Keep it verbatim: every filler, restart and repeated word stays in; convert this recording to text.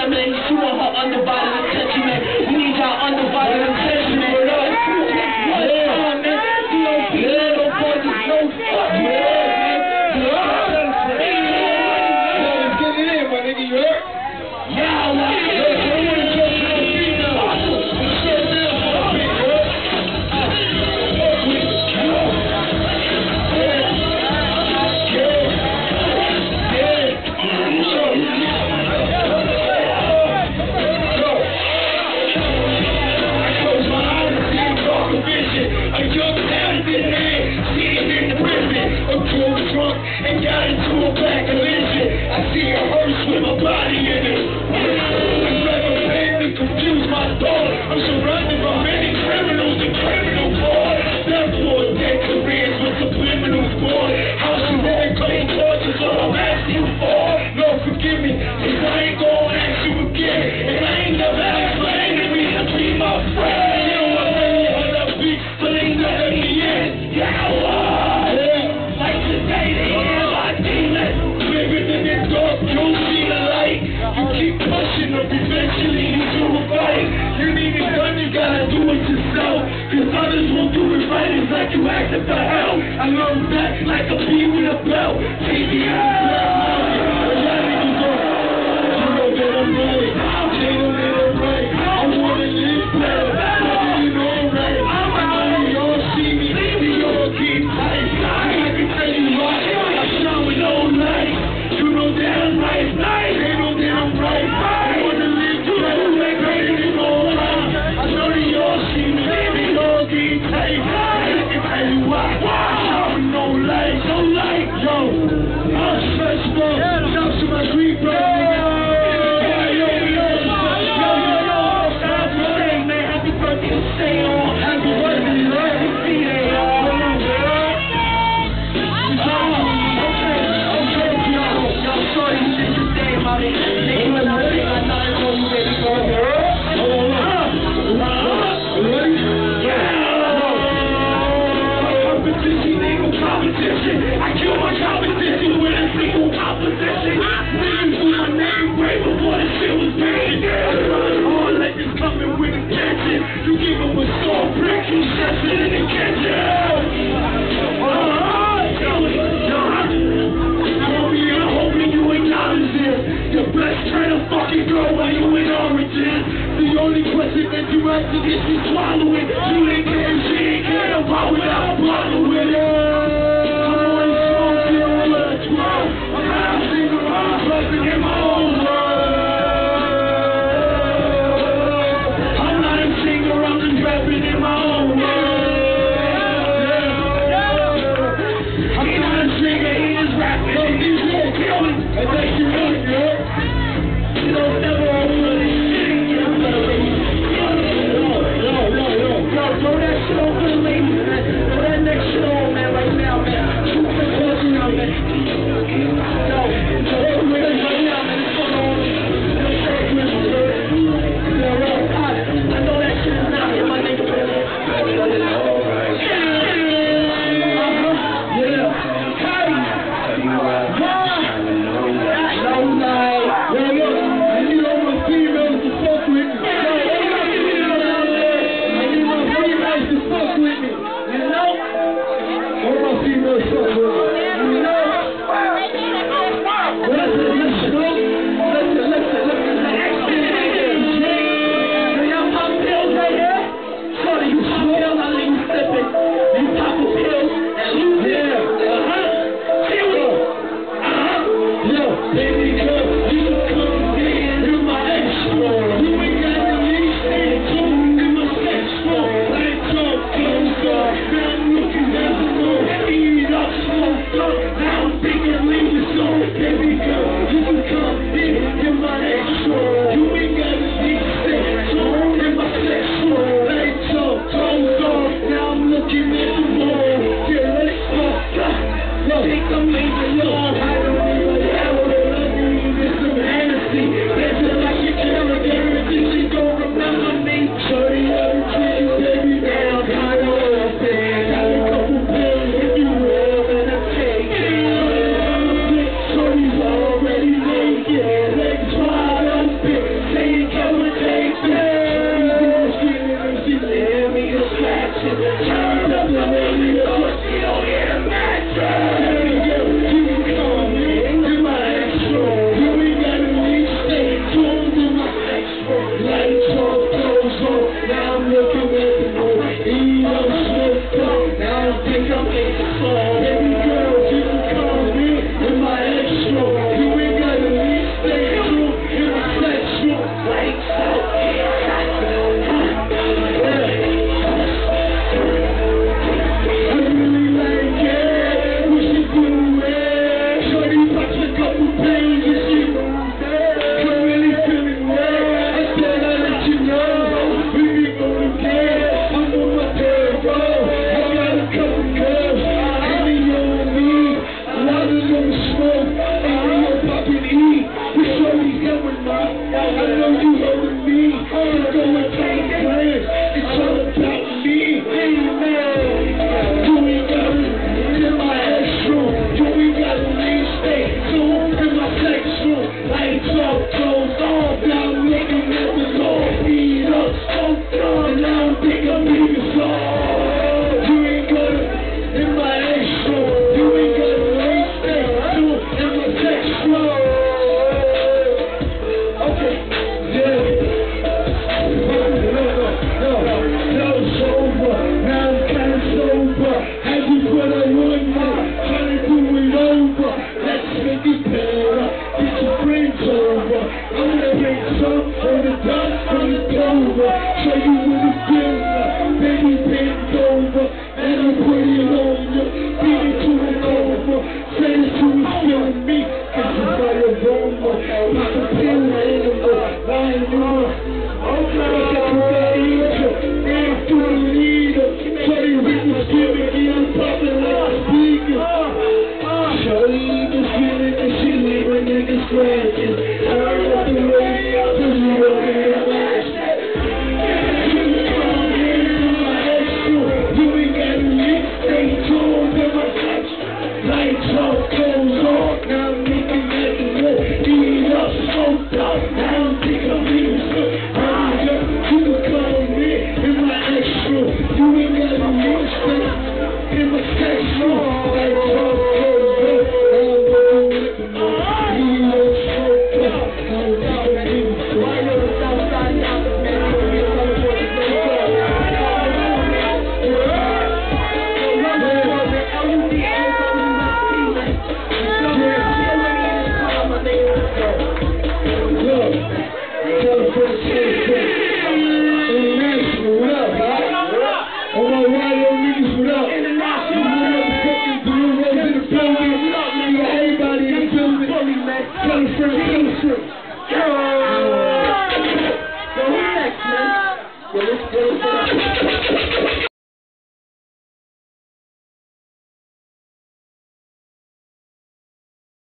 better, man. She want her undivided attention, man. We need y'all undivided attention, man. One time, man. D O P, little boy, just no fuck, man. Let's get it in, my nigga, you heard? Yeah, like, and got into a black collision. I see a hearse with my body in it. I'm never made me confuse my thought. I'm surrounded by many criminals and criminal boys. Therefore, dead careers with subliminal boy. House you had couple torches, all I'm asking you for. Lord, forgive me, cause I ain't gonna ask you again. And I ain't never asked my enemy to be my friend. You know what I mean? How that beat, but ain't nothing in the end. Yeah, like today, they hear my demons. Living in the dark, you don't see the light. You keep pushing them, eventually you do a fight. You need it done, you gotta do it yourself. Cause others won't do it right, it's like you acting for help. I learned that like a bee with a belt. T V is black market, you know that I'm right. They don't need it right. I wanna live better, you know right. I know y'all see me, they all keep tight. I can tell you why. You know damn right, they know damn right. I wanna live better, like I ain't all right. I know that y'all see me, they all get tight. I can tell you why. I no light, no light, yo. I'm stressed up, shout to my Greek bro. Yo, yo, yo, yo, yo, happy birthday, man, happy birthday to stay on. Happy birthday, happy birthday, y'all. I kill my competition with a single opposition. Niggas put my name way before the shit was made. All legends coming with attention. You give them a sore brick, you set it in the kitchen. I'm hoping you acknowledge this. Your best friend a fucking girl while you in origin. The only question that you ask is if you swallow it. You ain't care, she ain't care about without bothering with it. In my own world. I'm not a singer, I'm just rapping in my own world. Yeah. I'm not a singer, he just rapping. Yo, these little killing. That's like you really good. You don't never really sing. Yo, yo, yo, yo. Yo, throw that shit over the ladies, man. Throw that next shit on, man. friend is